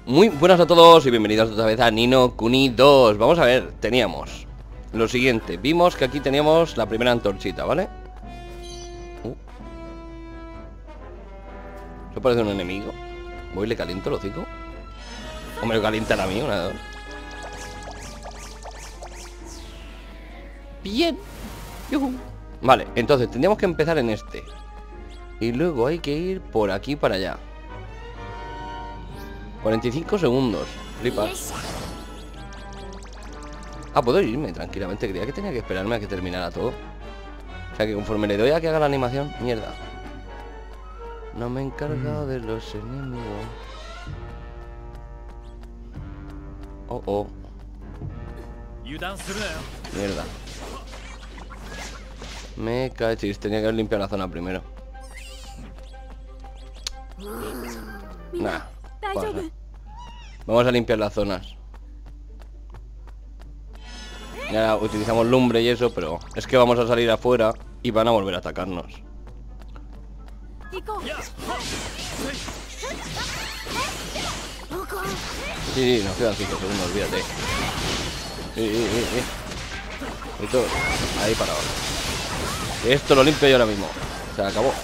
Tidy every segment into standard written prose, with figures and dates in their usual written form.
Muy buenas a todos y bienvenidos otra vez a Ni no Kuni 2. Vamos a ver, teníamos lo siguiente. Vimos que aquí teníamos la primera antorchita, ¿vale? ¿Eso parece un enemigo? ¿Voy y le caliento el hocico? ¿O me lo calientan a mí? Una de dos. Bien. ¡Yuhu! Vale, entonces tendríamos que empezar en este. Y luego hay que ir por aquí para allá. 45 segundos. Flipas. Ah, puedo irme tranquilamente. Creía que tenía que esperarme a que terminara todo. O sea que conforme le doy a que haga la animación. Mierda. No me he encargado de los enemigos. Oh, oh. Mierda. Me cachis. Tenía que haber limpiado la zona primero. Nah. Vamos a limpiar las zonas. Ya utilizamos lumbre y eso, pero es que vamos a salir afuera y van a volver a atacarnos. Sí, nos quedan 5 segundos, olvídate. Y todo. Ahí para abajo. Esto lo limpio yo ahora mismo. Se acabó.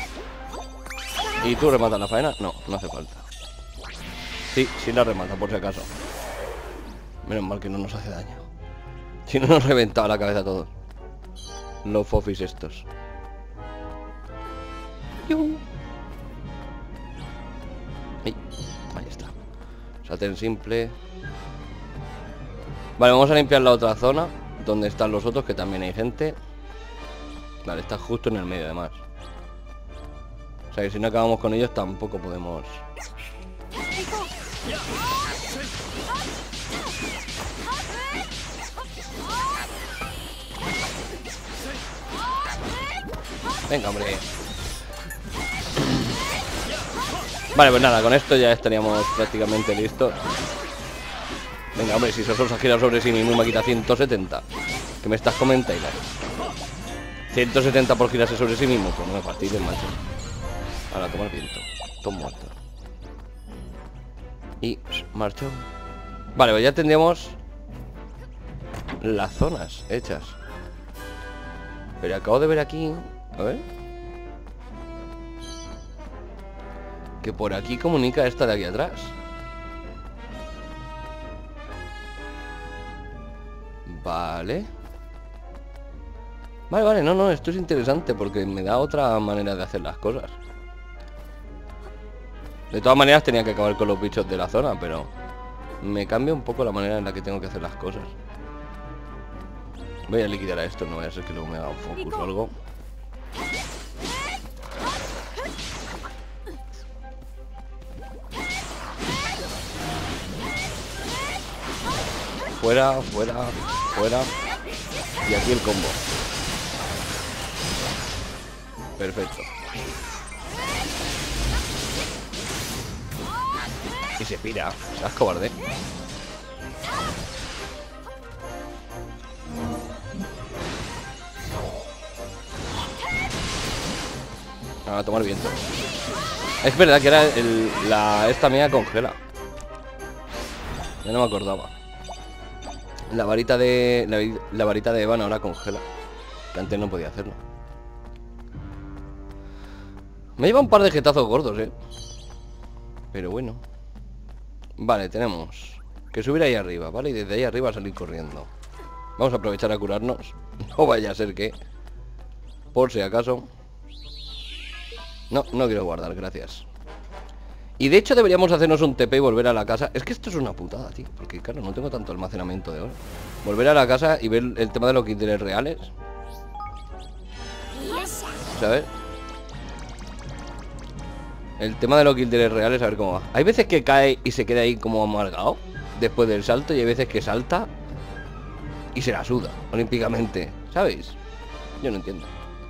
¿Y tú rematas la faena? No, no hace falta. Sí, sí la remata, por si acaso. Menos mal que no nos hace daño. Si no nos reventaba la cabeza a todos. Los fofis estos. Ahí está. Sartén simple. Vale, vamos a limpiar la otra zona donde están los otros, que también hay gente. Vale, está justo en el medio además. O sea que si no acabamos con ellos tampoco podemos. Venga, hombre. Vale, pues nada, con esto ya estaríamos prácticamente listos. Venga, hombre, si eso se ha girado sobre sí mismo y me quita 170. ¿Qué me estás comentando? 170 por girarse sobre sí mismo. Pues no me fastidies, macho. Ahora, toma el viento. Todo muerto. Y marchó. Vale, pues ya tendríamos las zonas hechas. Pero acabo de ver aquí. A ver. Que por aquí comunica esta de aquí atrás. Vale. Vale, no, esto es interesante porque me da otra manera de hacer las cosas. De todas maneras tenía que acabar con los bichos de la zona, pero me cambia un poco la manera en la que tengo que hacer las cosas. Voy a liquidar a esto, no vaya a ser que luego me haga un focus o algo. Fuera, fuera, fuera. Y aquí el combo. Perfecto. Y se pira. Seas cobarde. A tomar viento. Es verdad que era esta mía congela. Ya no me acordaba. La varita de la varita de Evan ahora congela. Que antes no podía hacerlo. Me lleva un par de jetazos gordos, pero bueno. Vale, tenemos que subir ahí arriba, ¿vale? Y desde ahí arriba salir corriendo. Vamos a aprovechar a curarnos. No vaya a ser que, por si acaso. No, no quiero guardar, gracias. Y de hecho deberíamos hacernos un TP y volver a la casa. Es que esto es una putada, tío. Porque claro, no tengo tanto almacenamiento de oro. Volver a la casa y ver el tema de los kits reales. ¿Sabes? El tema de los kits reales, a ver cómo va. Hay veces que cae y se queda ahí como amargado después del salto. Y hay veces que salta y se la suda olímpicamente, ¿sabéis? Yo no entiendo.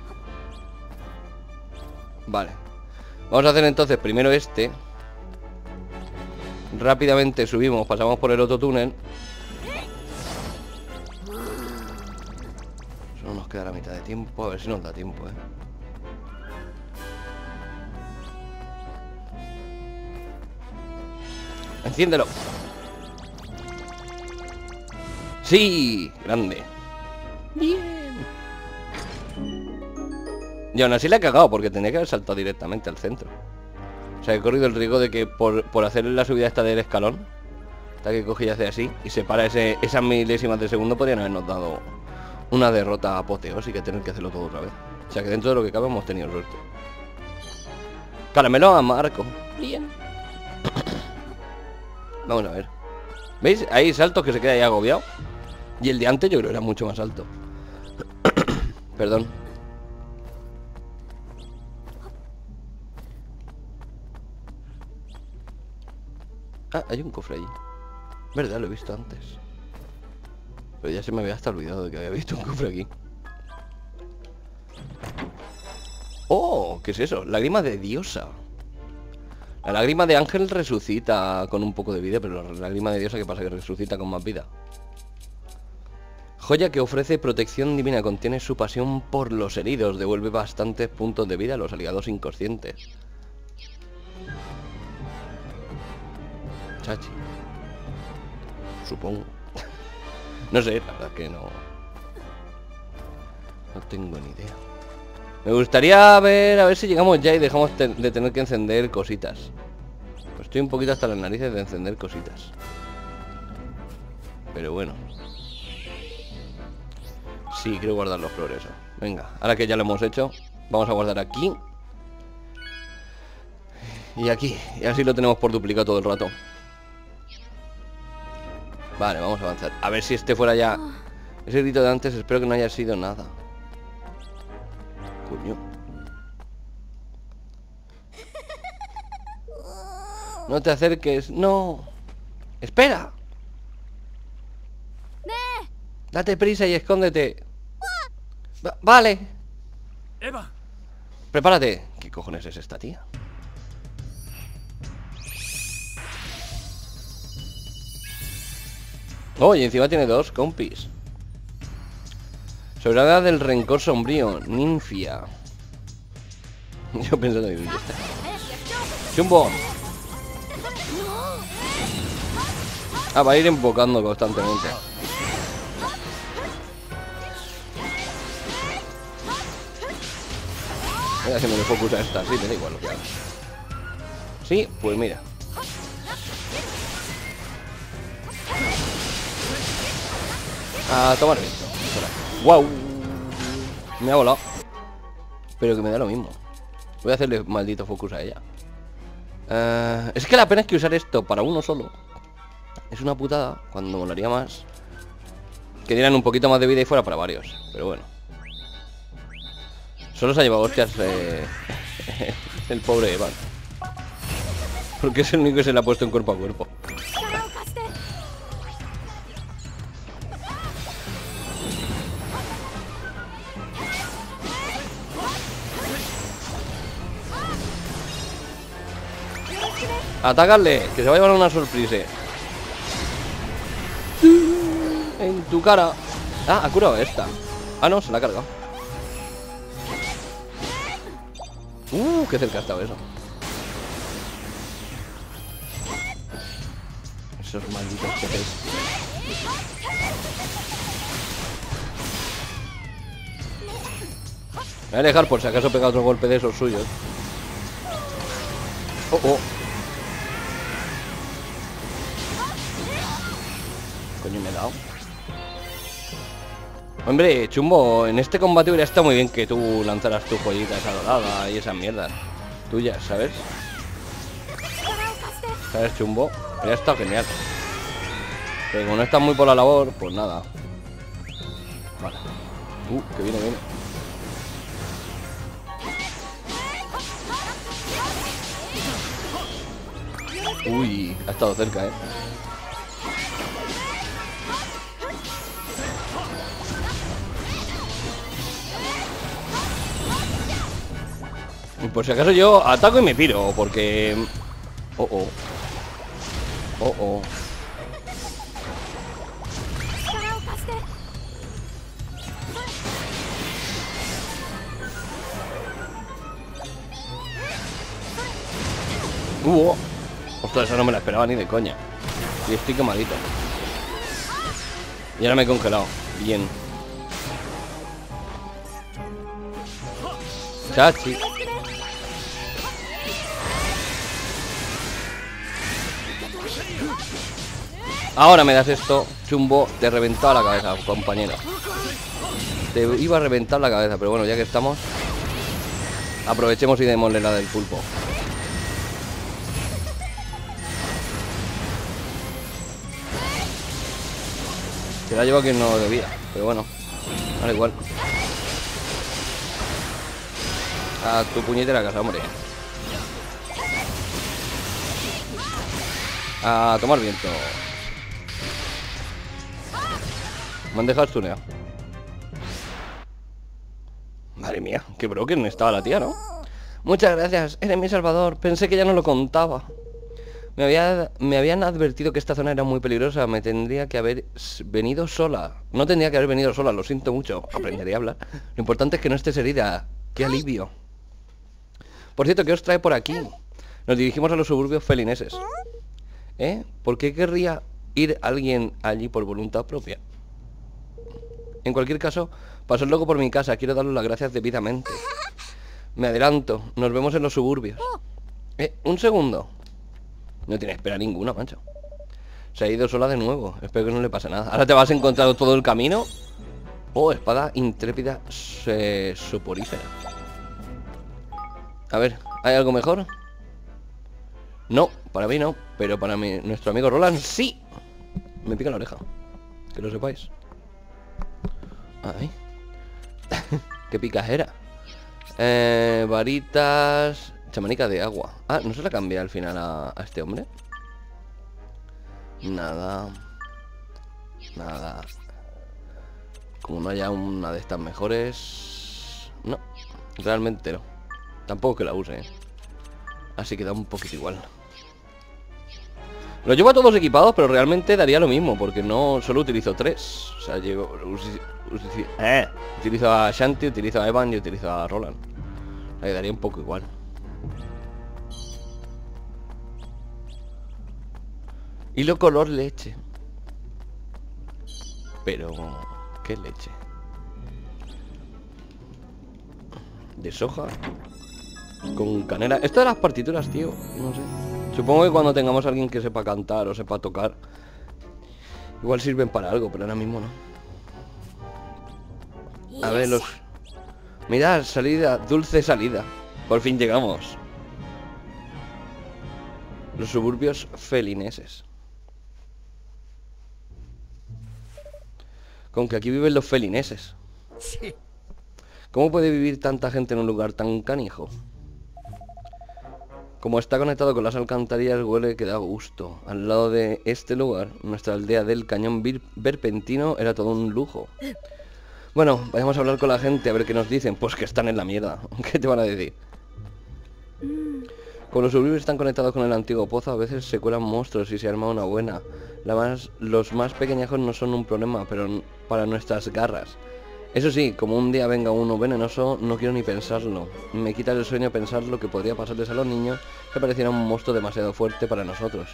Vale. Vamos a hacer entonces primero este. Rápidamente subimos, pasamos por el otro túnel. Solo nos queda la mitad de tiempo. A ver si nos da tiempo, Enciéndelo. Sí, grande. Bien. Y aún así le he cagado porque tenía que haber saltado directamente al centro. O sea, he corrido el riesgo de que por hacer la subida esta del escalón, hasta que coge y hace así y se para esas milésimas de segundo, podrían habernos dado una derrota apoteósica y tener que hacerlo todo otra vez. O sea que dentro de lo que cabe hemos tenido suerte. Caramelo a Marco. Bien. Vamos a ver. ¿Veis? Hay saltos que se queda ahí agobiado. Y el de antes yo creo que era mucho más alto. Perdón. Ah, hay un cofre allí. Verdad, lo he visto antes. Pero ya se me había hasta olvidado de que había visto un cofre aquí. ¡Oh! ¿Qué es eso? Lágrima de diosa. La lágrima de ángel resucita con un poco de vida, pero la lágrima de diosa, ¿qué pasa? Que resucita con más vida. Joya que ofrece protección divina. Contiene su pasión por los heridos. Devuelve bastantes puntos de vida a los aliados inconscientes. Chachi. Supongo. No sé, la verdad es que no... No tengo ni idea. Me gustaría ver, a ver si llegamos ya y dejamos de tener que encender cositas. Pues estoy un poquito hasta las narices de encender cositas. Pero bueno. Sí, quiero guardar los progresos. Venga, ahora que ya lo hemos hecho, vamos a guardar aquí. Y aquí. Y así lo tenemos por duplicado todo el rato. Vale, vamos a avanzar. A ver si este fuera ya... Ese grito de antes espero que no haya sido nada. Coño. No te acerques. No. Espera. Date prisa y escóndete. Vale. Eva. Prepárate. ¿Qué cojones es esta tía? Oh, y encima tiene dos compis. Sobrada del rencor sombrío. Ninfia. Yo pensando en esta. Chumbo. Ah, va a ir invocando constantemente. Mira si me le focus a esta. Sí, me da igual lo que haga. Sí, pues mira. A tomar viento. ¡Wow! Me ha volado. Pero que me da lo mismo. Voy a hacerle maldito focus a ella. Es que la pena es que usar esto para uno solo es una putada, cuando molaría más que dieran un poquito más de vida y fuera para varios. Pero bueno. Solo se ha llevado hostias el pobre Evan. Porque es el único que se le ha puesto en cuerpo a cuerpo. ¡Atacarle! Que se va a llevar una sorpresa. En tu cara. Ah, ha curado esta. Ah, no, se la ha cargado. Qué cerca ha estado eso. Esos malditos jefes. Me voy a alejar por si acaso pega otro golpe de esos suyos. Oh, oh. Coño, me he dado. Hombre, Chumbo, en este combate hubiera estado muy bien que tú lanzaras tu joyita esa dorada y esas mierdas tuyas, ¿sabes? ¿Sabes, Chumbo? Hubiera estado genial. Pero como no estás muy por la labor, pues nada. Vale. Que viene, viene. Uy, ha estado cerca, Y por si acaso yo ataco y me piro, porque... Oh, oh. Oh, oh. Ostras, esa no me la esperaba ni de coña. Y estoy quemadito. Y ahora me he congelado. Bien. Chachi. Ahora me das esto, chumbo. Te he reventado la cabeza, compañero. Te iba a reventar la cabeza, pero bueno, ya que estamos, aprovechemos y démosle la del pulpo. Se la lleva quien no debía, pero bueno, da igual. A tu puñetera casa, hombre. A tomar viento. Me han dejado stuneado. Madre mía, qué broken estaba la tía, ¿no? Muchas gracias, eres mi salvador. Pensé que ya no lo contaba. Me habían advertido que esta zona era muy peligrosa. Me tendría que haber venido sola. No tendría que haber venido sola, lo siento mucho. Aprenderé a hablar. Lo importante es que no estés herida. ¡Qué alivio! Por cierto, ¿qué os trae por aquí? Nos dirigimos a los suburbios felineses. ¿Por qué querría ir alguien allí por voluntad propia? En cualquier caso, pasó el loco por mi casa. Quiero daros las gracias debidamente. Me adelanto. Nos vemos en los suburbios. Un segundo. No tiene espera ninguna, macho. Se ha ido sola de nuevo. Espero que no le pase nada. Ahora te vas a encontrar todo el camino. Oh, espada intrépida soporífera. A ver, ¿hay algo mejor? No, para mí no. Pero para nuestro amigo Roland, sí. Me pica la oreja. Que lo sepáis. Ay. Qué picajera. Varitas. Chamanica de agua. Ah, ¿no se la cambia al final a este hombre? Nada. Nada. Como no haya una de estas mejores. No, realmente no. Tampoco que la use, Así que da un poquito igual. Los llevo a todos equipados, pero realmente daría lo mismo, porque no solo utilizo 3. O sea, utilizo a Shanti, utilizo a Evan y utilizo a Roland. Le daría un poco igual. Hilo color leche. Pero... ¿qué leche? De soja. Con canela. Esto de las partituras, tío, no sé. Supongo que cuando tengamos a alguien que sepa cantar o sepa tocar, igual sirven para algo, pero ahora mismo no. A ver, los... Mirad, salida, dulce salida. Por fin llegamos. Los suburbios felineses. Con que aquí viven los felineses. ¿Cómo puede vivir tanta gente en un lugar tan canijo? Como está conectado con las alcantarillas, huele que da gusto. Al lado de este lugar, nuestra aldea del Cañón Verpentino era todo un lujo. Bueno, vayamos a hablar con la gente a ver qué nos dicen. Pues que están en la mierda. ¿Qué te van a decir? Como los suburbios están conectados con el antiguo pozo, a veces se cuelan monstruos y se arma una buena. Los más pequeñajos no son un problema, pero para nuestras garras. Eso sí, como un día venga uno venenoso, no quiero ni pensarlo. Me quita el sueño pensar lo que podría pasarles a los niños, que pareciera un monstruo demasiado fuerte para nosotros.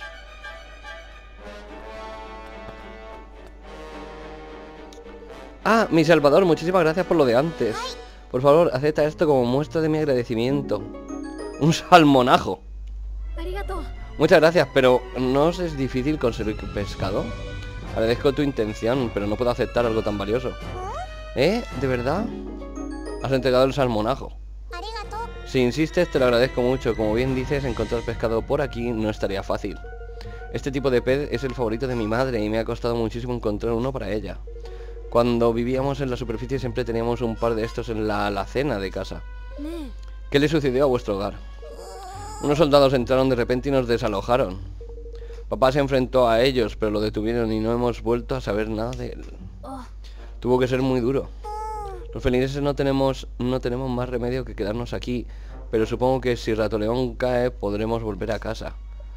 Ah, mi salvador, muchísimas gracias por lo de antes. Por favor, acepta esto como muestra de mi agradecimiento. Un salmonajo. Muchas gracias, pero ¿no os es difícil conseguir pescado? Agradezco tu intención, pero no puedo aceptar algo tan valioso. ¿De verdad? Has entregado el salmonajo. Si insistes, te lo agradezco mucho. Como bien dices, encontrar pescado por aquí no estaría fácil. Este tipo de pez es el favorito de mi madre y me ha costado muchísimo encontrar uno para ella. Cuando vivíamos en la superficie siempre teníamos un par de estos en la alacena de casa. ¿Qué le sucedió a vuestro hogar? Unos soldados entraron de repente y nos desalojaron. Papá se enfrentó a ellos, pero lo detuvieron y no hemos vuelto a saber nada de él. Tuvo que ser muy duro. Los felineses no tenemos más remedio que quedarnos aquí, pero supongo que si Ratoleón cae podremos volver a casa.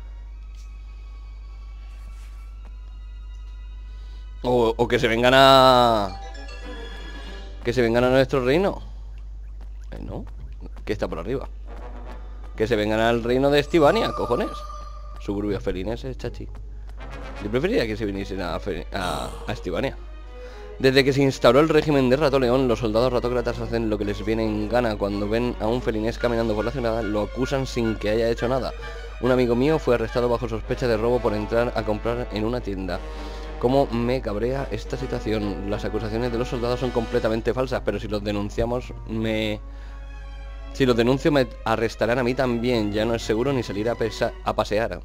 O que se vengan a... Que se vengan a nuestro reino. ¿No? Que está por arriba. Que se vengan al reino de Estivania, cojones. suburbios felineses, chachi. Yo preferiría que se viniesen a Estivania. Desde que se instauró el régimen de Rato León, los soldados ratócratas hacen lo que les viene en gana. Cuando ven a un felinés caminando por la ciudad, lo acusan sin que haya hecho nada. Un amigo mío fue arrestado bajo sospecha de robo por entrar a comprar en una tienda. Cómo me cabrea esta situación. Las acusaciones de los soldados son completamente falsas, pero si los denunciamos Si los denuncio me arrestarán a mí también. Ya no es seguro ni salir a pasear.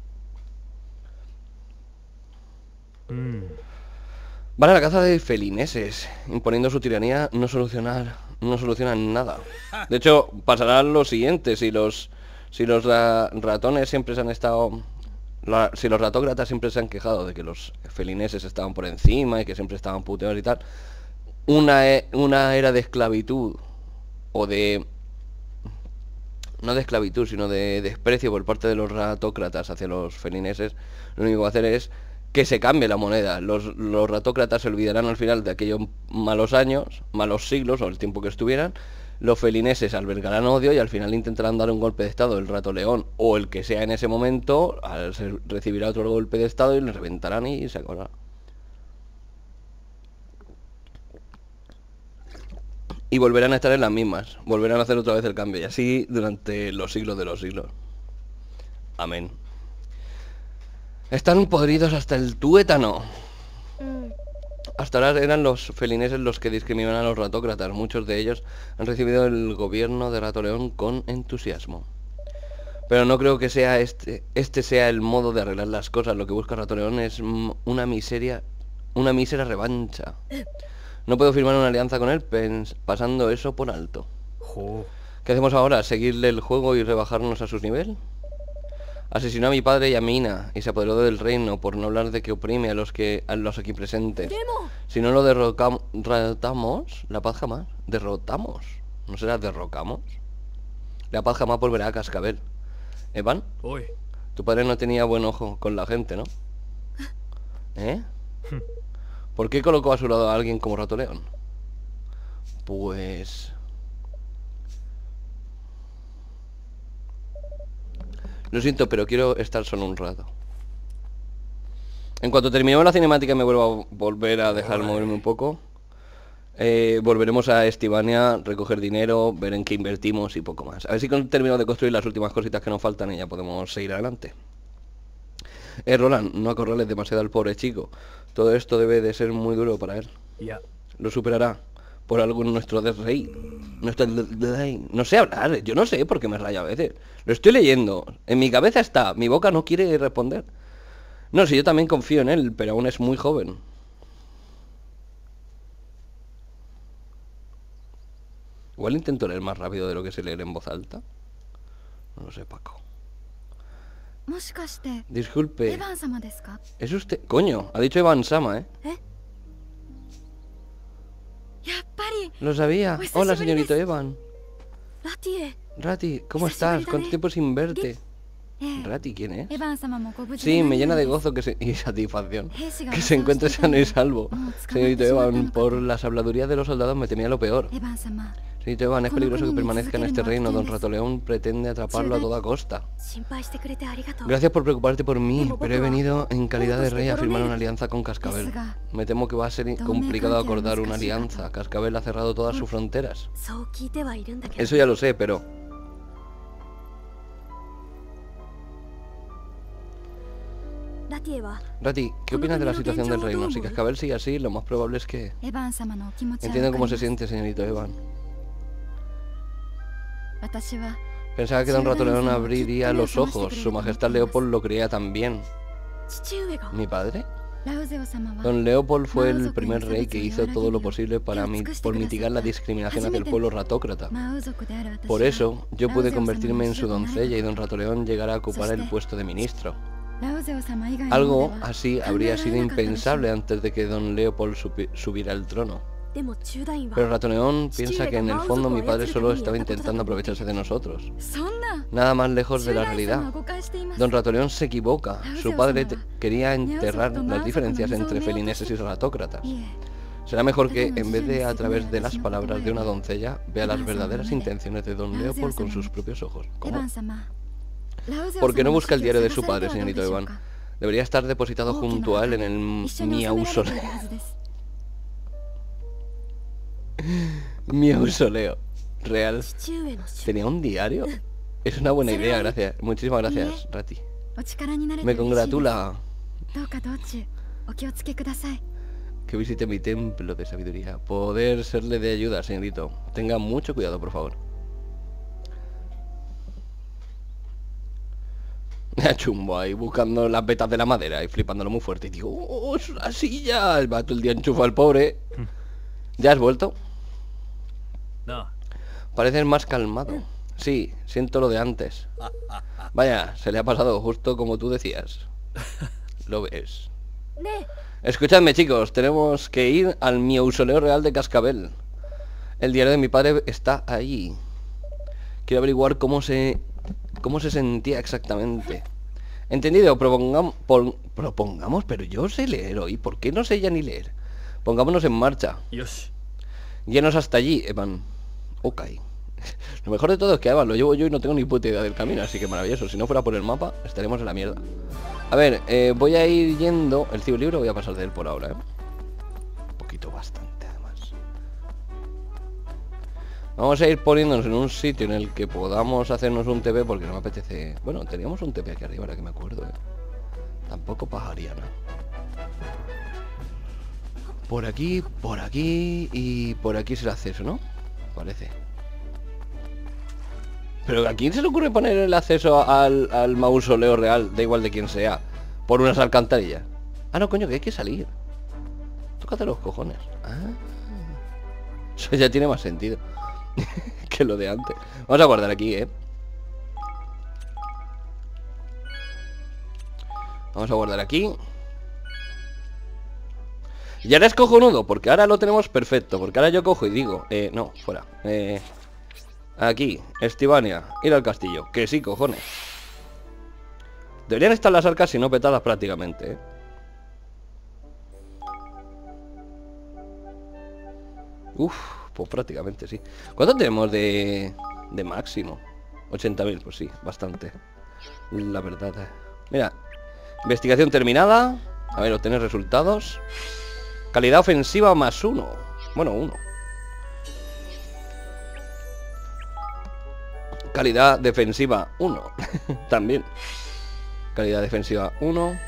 Van a la caza de felineses. Imponiendo su tiranía no solucionan nada. De hecho, pasará lo siguiente. Si los ratones siempre se han estado... Si los ratócratas siempre se han quejado de que los felineses estaban por encima y que siempre estaban puteados y tal, una era de esclavitud, o de... no de esclavitud, sino de desprecio por parte de los ratócratas hacia los felineses, lo único que va a hacer es que se cambie la moneda. Los ratócratas se olvidarán al final de aquellos malos años, malos siglos, o el tiempo que estuvieran. Los felineses albergarán odio y al final intentarán dar un golpe de estado. El Rato León o el que sea en ese momento recibirá otro golpe de estado y le reventarán y se acordará. Y volverán a estar en las mismas. Volverán a hacer otra vez el cambio. Y así durante los siglos de los siglos. Amén. Están podridos hasta el tuétano. Hasta ahora eran los felineses los que discriminaban a los ratócratas. Muchos de ellos han recibido el gobierno de Rato León con entusiasmo. Pero no creo que sea este sea el modo de arreglar las cosas. Lo que busca Rato León es una mísera revancha. No puedo firmar una alianza con él pasando eso por alto. ¿Qué hacemos ahora? ¿Seguirle el juego y rebajarnos a su nivel? Asesinó a mi padre y a Mina y se apoderó del reino, por no hablar de que oprime a los aquí presentes. Si no lo derrotamos, la paz jamás. ¿Derrotamos? ¿No será derrocamos? La paz jamás volverá a Cascabel. ¿Evan? Tu padre no tenía buen ojo con la gente, ¿no? ¿Eh? ¿Por qué colocó a su lado a alguien como Rato León? Pues... lo siento, pero quiero estar solo un rato. En cuanto terminemos la cinemática y me vuelva a volver a dejar moverme un poco, volveremos a Estivania, recoger dinero, ver en qué invertimos y poco más. A ver si terminamos de construir las últimas cositas que nos faltan y ya podemos seguir adelante. Roland, no acorrales demasiado al pobre chico. Todo esto debe de ser muy duro para él. Lo superará. Por algo nuestro rey. No sé hablar, yo no sé por qué me raya a veces. Lo estoy leyendo, en mi cabeza está, mi boca no quiere responder. No, si yo también confío en él, pero aún es muy joven. Igual intento leer más rápido de lo que se lee en voz alta. No lo sé, Paco. Disculpe. ¿Es usted? Coño, ha dicho Evan-sama, ¿eh? Lo sabía. Hola, señorito Evan. Rati, ¿cómo estás? ¿Cuánto tiempo sin verte? ¿Rati quién es? Sí, me llena de gozo y satisfacción que se encuentre sano y salvo. Señorito Evan, por las habladurías de los soldados me temía lo peor. Señorito Evan, es peligroso que permanezca en este reino. Don Rato León pretende atraparlo a toda costa. Gracias por preocuparte por mí, pero he venido en calidad de rey a firmar una alianza con Cascabel. Me temo que va a ser complicado acordar una alianza. Cascabel ha cerrado todas sus fronteras. Eso ya lo sé, pero... Rati, ¿qué opinas de la situación del reino? Si Cascabel sigue así, lo más probable es que... Entiendo cómo se siente, señorito Evan. Pensaba que Don Rato León abriría los ojos. Su majestad Leopold lo creía también. ¿Mi padre? Don Leopold fue el primer rey que hizo todo lo posible por mitigar la discriminación hacia el pueblo ratócrata. Por eso, yo pude convertirme en su doncella y Don Rato León llegará a ocupar el puesto de ministro. Algo así habría sido impensable antes de que Don Leopold subiera al trono. Pero Rato León piensa que en el fondo mi padre solo estaba intentando aprovecharse de nosotros. Nada más lejos de la realidad. Don Rato León se equivoca. Su padre quería enterrar las diferencias entre felineses y ratócratas. Será mejor que, en vez de a través de las palabras de una doncella, vea las verdaderas intenciones de Don Leopold con sus propios ojos. ¿Cómo? ¿Por qué no busca el diario de su padre, señorito Iván? Debería estar depositado junto a él en el mausoleo. Mausoleo real. ¿Tenía un diario? Es una buena idea, gracias. Muchísimas gracias, Rati. Me congratula que visite mi templo de sabiduría. Poder serle de ayuda, señorito. Tenga mucho cuidado, por favor. Chumbo ahí buscando las vetas de la madera y flipándolo muy fuerte. Y digo, ¡oh, es una silla! El vato el día enchufa al pobre. ¿Ya has vuelto? No. Pareces más calmado. Sí, siento lo de antes. Vaya, se le ha pasado justo como tú decías. Lo ves. Escuchadme, chicos, tenemos que ir al mausoleo real de Cascabel. El diario de mi padre está ahí. Quiero averiguar cómo se sentía exactamente. Entendido, propongamos, pero yo sé leer hoy. ¿Por qué no sé ya ni leer? Pongámonos en marcha. Yoshi. Guíanos hasta allí, Evan. Ok. Lo mejor de todo es que Evan lo llevo yo y no tengo ni puta idea del camino, así que maravilloso. Si no fuera por el mapa, estaremos en la mierda. A ver, voy a ir yendo. El tío libro voy a pasar de él por ahora, Un poquito, bastante, además. Vamos a ir poniéndonos en un sitio en el que podamos hacernos un TP, porque no me apetece... Bueno, teníamos un TP aquí arriba, ahora que me acuerdo, Tampoco pajaría nada. Por aquí y por aquí es el acceso, ¿no? Parece. Pero ¿a quién se le ocurre poner el acceso al mausoleo real? Da igual de quién sea. Por unas alcantarillas. Ah, no, coño, que hay que salir. Tócate los cojones. Ah. Eso ya tiene más sentido que lo de antes. Vamos a guardar aquí, Vamos a guardar aquí. Y ahora es cojonudo, porque ahora lo tenemos perfecto. Porque ahora yo cojo y digo, no, fuera. Aquí, Estivania, ir al castillo. Que sí, cojones. Deberían estar las arcas si no petadas prácticamente, Uf, pues prácticamente sí. ¿Cuánto tenemos de máximo? 80.000, pues sí, bastante. La verdad, Mira, investigación terminada. A ver, obtener resultados. Calidad ofensiva más 1. Bueno, 1. Calidad defensiva 1. También. Calidad defensiva 1.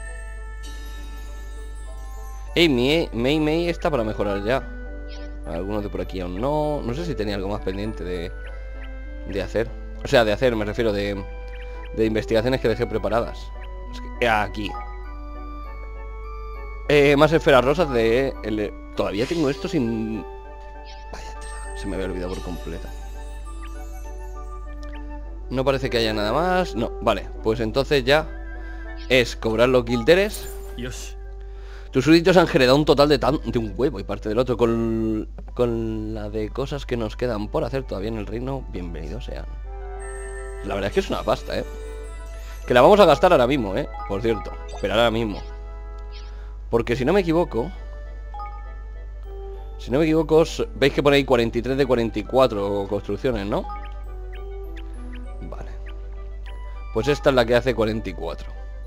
Mei está para mejorar ya. Algunos de por aquí aún no. No sé si tenía algo más pendiente de hacer. O sea, de hacer, me refiero de investigaciones que dejé preparadas. Es que, aquí. Más esferas rosas todavía tengo esto sin... Vaya, se me había olvidado por completo. No parece que haya nada más. No, vale, pues entonces ya es cobrar los guilderes. Yoshi. Tus súbditos han generado un total de un huevo y parte del otro. Con la de cosas que nos quedan por hacer todavía en el reino, bienvenidos sean. La verdad es que es una pasta, Que la vamos a gastar ahora mismo, por cierto. Pero ahora mismo. Porque si no me equivoco... veis que pone ahí 43 de 44 construcciones, ¿no? Vale. Pues esta es la que hace 44.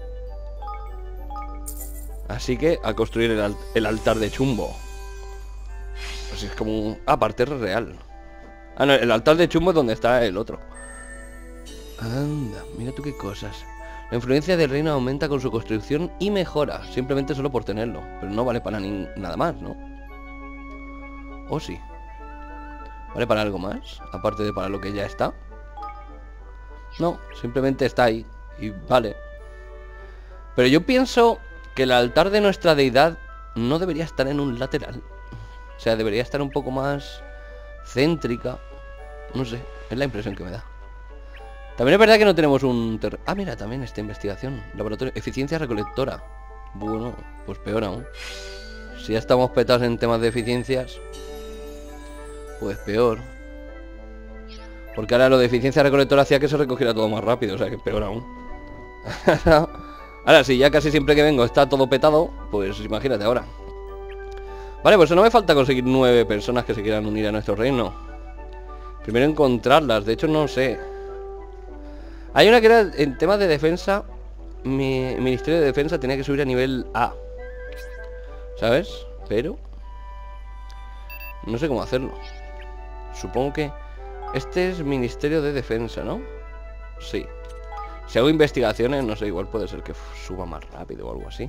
Así que a construir el altar de chumbo. Pues es como... Ah, parterre real. Ah, no, el altar de chumbo es donde está el otro. Anda, mira tú qué cosas. La influencia del reino aumenta con su construcción y mejora, simplemente solo por tenerlo. Pero no vale para nada más, ¿no? ¿O sí? ¿Vale para algo más? Aparte de para lo que ya está. No, simplemente está ahí. Y vale. Pero yo pienso que el altar de nuestra deidad no debería estar en un lateral. O sea, debería estar un poco más céntrica. No sé, es la impresión que me da. También es verdad que no tenemos un... Ah, mira, también esta investigación. Laboratorio, eficiencia recolectora. Bueno, pues peor aún. Si ya estamos petados en temas de eficiencias, pues peor. Porque ahora lo de eficiencia recolectora hacía que se recogiera todo más rápido. O sea, que peor aún. Ahora, si ya casi siempre que vengo está todo petado, pues imagínate ahora. Vale, pues no me falta conseguir 9 personas que se quieran unir a nuestro reino. Primero encontrarlas, de hecho no sé. Hay una que era en temas de defensa. Mi Ministerio de Defensa tenía que subir a nivel A, ¿sabes? Pero no sé cómo hacerlo. Supongo que este es Ministerio de Defensa, ¿no? Sí. Si hago investigaciones, no sé, igual puede ser que suba más rápido o algo así.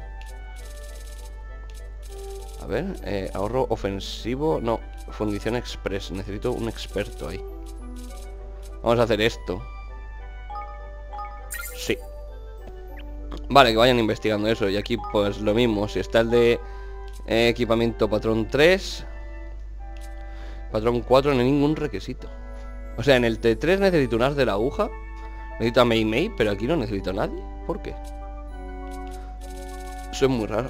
A ver, ahorro ofensivo. No, fundición express. Necesito un experto ahí. Vamos a hacer esto. Sí. Vale, que vayan investigando eso. Y aquí pues lo mismo. Si está el de equipamiento patrón 3, patrón 4, no hay ningún requisito. O sea, en el T3 necesito un as de la aguja, necesito a Mei Mei, pero aquí no necesito a nadie. ¿Por qué? Eso es muy raro.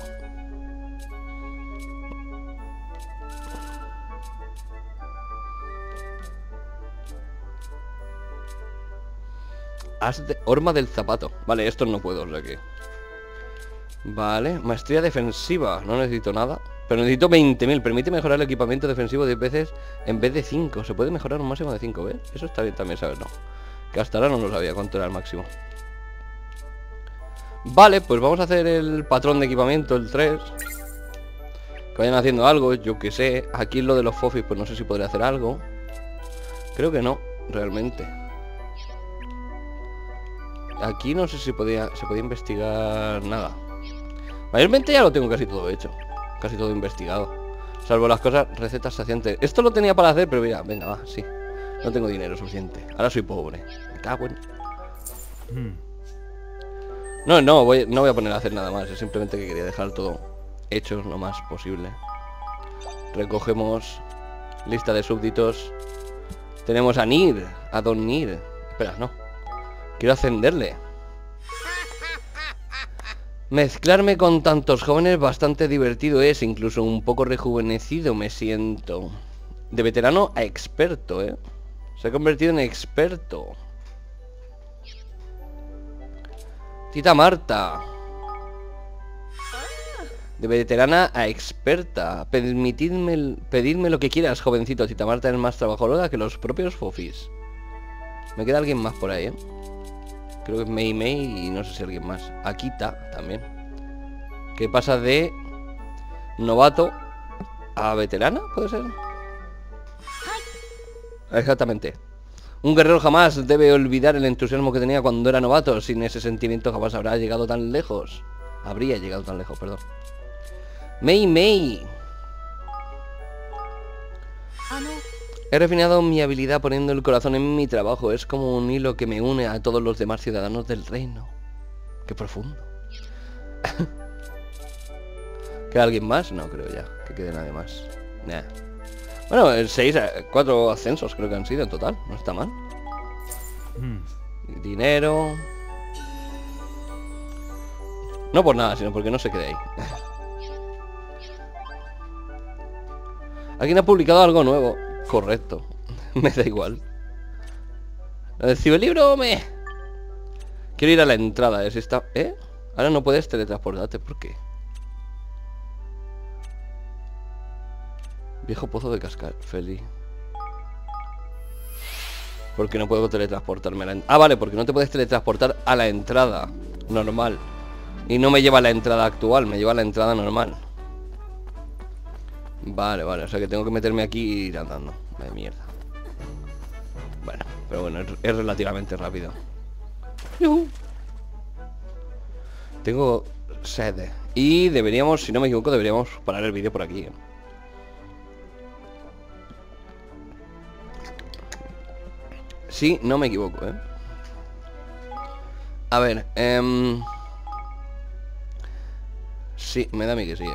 As de horma del zapato. Vale, esto no puedo, o sea que... Vale, maestría defensiva. No necesito nada, pero necesito 20.000. Permite mejorar el equipamiento defensivo 10 veces en vez de 5. Se puede mejorar un máximo de 5, ¿ves? Eso está bien también saberlo. Que hasta ahora no lo sabía cuánto era el máximo. Vale, pues vamos a hacer el patrón de equipamiento, el 3. Que vayan haciendo algo, yo que sé. Aquí lo de los fofis, pues no sé si podré hacer algo. Creo que no, realmente. Aquí no sé si se podía investigar nada. Mayormente ya lo tengo casi todo hecho. Casi todo investigado. Salvo las cosas, recetas saciantes. Esto lo tenía para hacer, pero mira, venga, va, sí. No tengo dinero suficiente. Ahora soy pobre. Me cago en... No voy a poner a hacer nada más. Es simplemente que quería dejar todo hecho lo más posible. Recogemos lista de súbditos. Tenemos a Nir, a Don Nir. Espera, no. Quiero ascenderle. Mezclarme con tantos jóvenes bastante divertido es. Incluso un poco rejuvenecido me siento. De veterano a experto, Se ha convertido en experto. Tita Marta. De veterana a experta. Pedidme lo que quieras, jovencito. Tita Marta es más trabajadora que los propios fofis. Me queda alguien más por ahí, Creo que es Mei Mei y no sé si alguien más. Akita también. ¿Qué pasa de novato a veterana? ¿Puede ser? Exactamente. Un guerrero jamás debe olvidar el entusiasmo que tenía cuando era novato. Sin ese sentimiento jamás habrá llegado tan lejos. Habría llegado tan lejos, perdón. Mei Mei. He refinado mi habilidad poniendo el corazón en mi trabajo. Es como un hilo que me une a todos los demás ciudadanos del reino. Qué profundo. ¿Queda alguien más? No creo ya que quede nadie más. Nah. Bueno, 4 ascensos creo que han sido en total. No está mal. Dinero. No por nada, sino porque no se quede ahí. Alguien ha publicado algo nuevo. Correcto. Me da igual. El ciberlibro me... Quiero ir a la entrada. Es esta... Ahora no puedes teletransportarte. ¿Por qué? Viejo pozo de cascar. Feliz. Porque no puedo teletransportarme a la... Ah, vale, porque no te puedes teletransportar a la entrada normal. Y no me lleva a la entrada actual. Me lleva a la entrada normal. Vale, o sea que tengo que meterme aquí y ir andando. De mierda. Bueno, pero bueno, es relativamente rápido. ¡Yuhu! Tengo sed. Y deberíamos, si no me equivoco, deberíamos parar el vídeo por aquí. Sí, no me equivoco, A ver, sí, me da a mí que sí,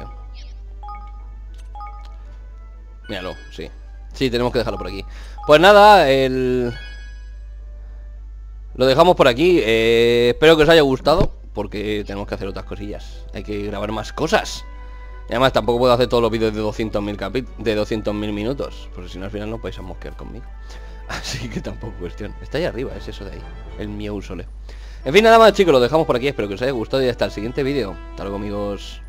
Míralo, sí. Sí, tenemos que dejarlo por aquí. Pues nada, lo dejamos por aquí. Espero que os haya gustado, porque tenemos que hacer otras cosillas. Hay que grabar más cosas. Y además tampoco puedo hacer todos los vídeos de 200.000 minutos, porque si no al final no podéis mosquear conmigo. Así que tampoco cuestión. Está ahí arriba, es eso de ahí. El mío sole. En fin, nada más chicos, lo dejamos por aquí. Espero que os haya gustado y hasta el siguiente vídeo. Hasta luego amigos.